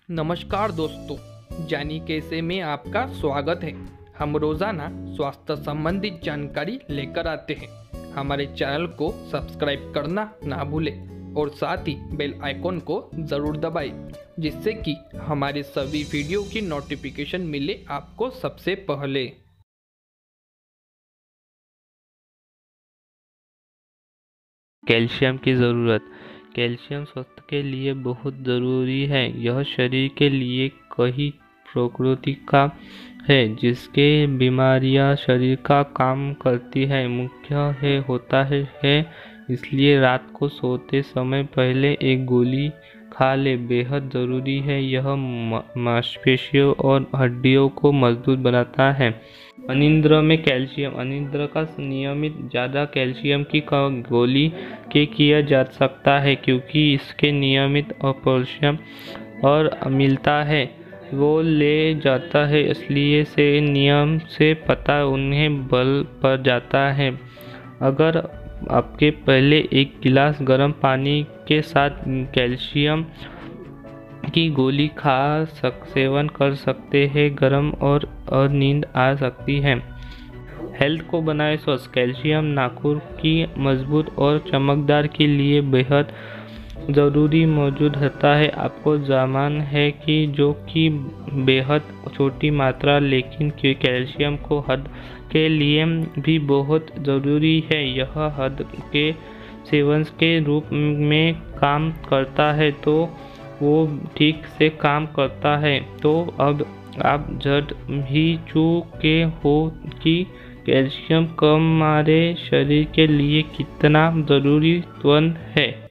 नमस्कार दोस्तों, जानी कैसे में आपका स्वागत है। हम रोज़ाना स्वास्थ्य संबंधित जानकारी लेकर आते हैं। हमारे चैनल को सब्सक्राइब करना ना भूलें और साथ ही बेल आइकॉन को ज़रूर दबाएं, जिससे कि हमारे सभी वीडियो की नोटिफिकेशन मिले आपको सबसे पहले। कैल्शियम की ज़रूरत। कैल्शियम स्वास्थ्य के लिए बहुत ज़रूरी है। यह शरीर के लिए कई प्रकृति का है जिसके बीमारियां शरीर का काम करती है मुख्य होता है। इसलिए रात को सोते समय पहले एक गोली खा ले, बेहद ज़रूरी है। यह मांसपेशियों और हड्डियों को मजबूत बनाता है। अनिद्रा में कैल्शियम। अनिद्रा का नियमित ज़्यादा कैल्शियम की गोली के किया जा सकता है क्योंकि इसके नियमित अपॉर्शन और मिलता है वो ले जाता है, इसलिए से नियम से पता उन्हें बल पर जाता है। अगर आपके पहले एक गिलास गर्म पानी के साथ कैल्शियम की गोली सेवन कर सकते हैं, गर्म और नींद आ सकती है। हेल्थ को बनाए स्वस्थ। कैल्शियम नाखून की मजबूत और चमकदार के लिए बेहद ज़रूरी मौजूद होता है। आपको जामान है कि जो कि बेहद छोटी मात्रा, लेकिन कैल्शियम को हद के लिए भी बहुत ज़रूरी है। यह हद के सेवन के रूप में काम करता है तो वो ठीक से काम करता है। तो अब आप जड़ ही चुके हो कि कैल्शियम हमारे शरीर के लिए कितना ज़रूरी है।